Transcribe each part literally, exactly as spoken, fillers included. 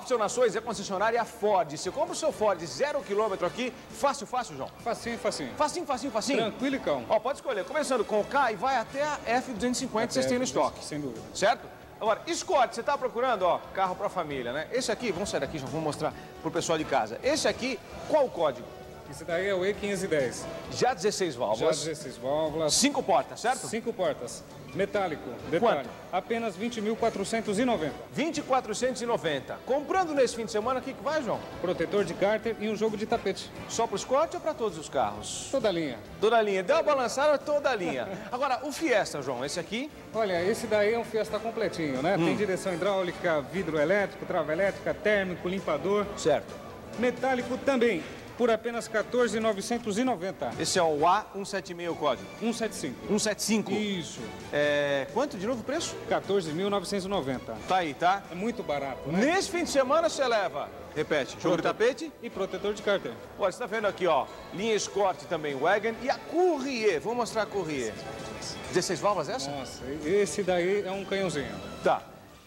Option Nações é concessionária Ford. Você compra o seu Ford zero quilômetro aqui, fácil, fácil, João. Facinho, facinho. Facinho, facinho, facinho. Tranquilo e calmo. Ó, pode escolher. Começando com o K e vai até a F duzentos e cinquenta que vocês têm no estoque. Sem dúvida. Certo? Agora, Escort, você está procurando, ó, carro para família, né? Esse aqui, vamos sair daqui, já vou mostrar pro pessoal de casa. Esse aqui, qual o código? Esse daí é o E quinhentos e dez. Já dezesseis Já válvulas. dezesseis válvulas. Cinco portas, certo? Cinco portas. Metálico. Detalhe. Quanto? Apenas vinte mil quatrocentos e noventa. vinte mil quatrocentos e noventa. Comprando nesse fim de semana, o que, que vai, João? Protetor de cárter e um jogo de tapete. Só para o Escort ou para todos os carros? Toda a linha. Toda a linha. Deu uma balançada, toda a linha. Agora, o Fiesta, João, esse aqui? Olha, esse daí é um Fiesta completinho, né? Hum. Tem direção hidráulica, vidro elétrico, trava elétrica, térmico, limpador. Certo. Metálico também, por apenas quatorze mil novecentos e noventa. Esse é o A cento e setenta e seis o código? cento e setenta e cinco. cento e setenta e cinco. Isso. É... Quanto de novo o preço? quatorze mil novecentos e noventa. Tá aí, tá? É muito barato, né? Nesse fim de semana você leva, repete, jogo de tapete. E protetor de cárter. Olha, você tá vendo aqui, ó, linha Escort também, Wagon e a Courier. Vou mostrar a Courier. dezesseis válvulas essa? Nossa, esse daí é um canhãozinho. Tá.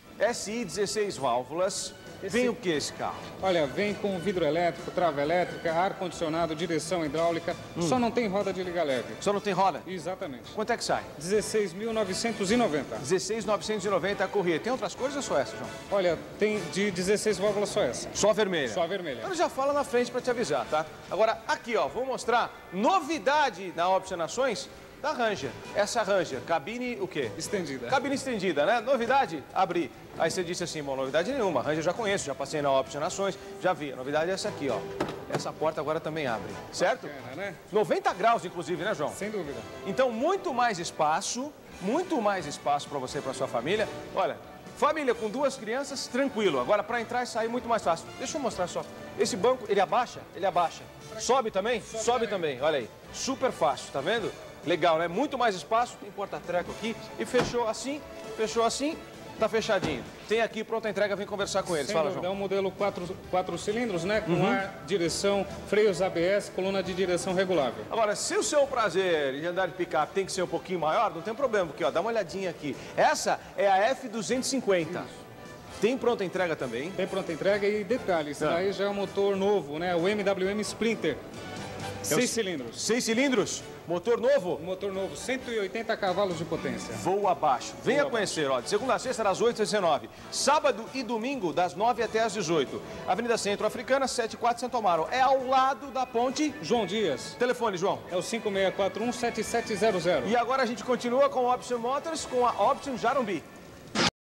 S I dezesseis válvulas. Esse... Vem o que esse carro? Olha, vem com vidro elétrico, trava elétrica, ar-condicionado, direção hidráulica. Hum. Só não tem roda de liga leve. Só não tem roda? Exatamente. Quanto é que sai? dezesseis mil novecentos e noventa. dezesseis mil novecentos e noventa a Courier. Tem outras cores ou só essa, João? Olha, tem de dezesseis válvulas só essa. Só a vermelha? Só a vermelha. Então já fala na frente para te avisar, tá? Agora, aqui, ó, vou mostrar novidade na Option Nações da Ranger. Essa Ranger, cabine o quê? Estendida. Cabine estendida, né? Novidade? Abrir. Aí você disse assim, bom, novidade nenhuma. Ranger eu já conheço, já passei na Option Nações, já vi. A novidade é essa aqui, ó. Essa porta agora também abre, certo? Bacana, né? noventa graus, inclusive, né, João? Sem dúvida. Então, muito mais espaço, muito mais espaço para você e para sua família. Olha, família com duas crianças, tranquilo. Agora, para entrar e sair, muito mais fácil. Deixa eu mostrar só. Esse banco, ele abaixa? Ele abaixa. Sobe também? Sobe, Sobe também. também, olha aí. Super fácil, tá vendo? Legal, né? Muito mais espaço, tem porta-treco aqui. E fechou assim, fechou assim, tá fechadinho. Tem aqui, pronta entrega, vem conversar com eles. Sem Fala, dúvida, João. é um modelo quatro, quatro cilindros, né? Com Uhum. ar, direção, freios A B S, coluna de direção regulável. Agora, se o seu prazer de andar de picape tem que ser um pouquinho maior, não tem problema, porque, ó, dá uma olhadinha aqui. Essa é a F duzentos e cinquenta. Isso. Tem pronta entrega também? Tem pronta entrega e detalhe, esse Ah. daí já é um motor novo, né? O M W M Sprinter. Seis o... cilindros. Seis cilindros? Motor novo? Motor novo, cento e oitenta cavalos de potência. Voa abaixo. Venha Voa conhecer, ó, de segunda a sexta, das oito às dezenove. Sábado e domingo, das nove até às dezoito. Avenida Centro-Africana, setenta e quatro, Santo Amaro. É ao lado da ponte João Dias. Telefone, João. É o cinco seis quatro um, sete sete zero zero. E agora a gente continua com a Option Motors, com a Option Jarumbi.